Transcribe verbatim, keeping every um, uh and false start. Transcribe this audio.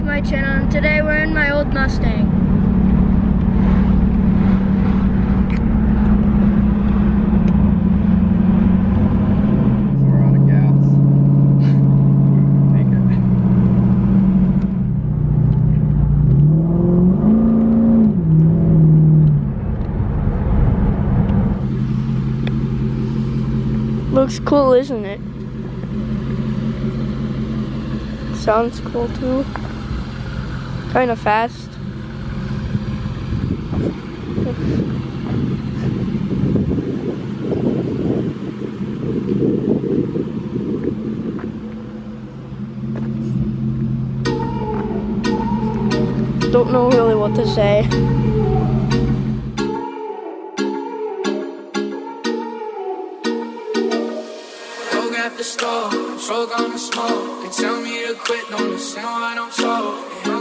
to my channel, and today we're in my old Mustang. We're out of gas. Take it. Looks cool, isn't it? Sounds cool too. Kind of fast. Don't know really what to say. At the store, choke on the smoke. They tell me to quit, don't listen what I'm told.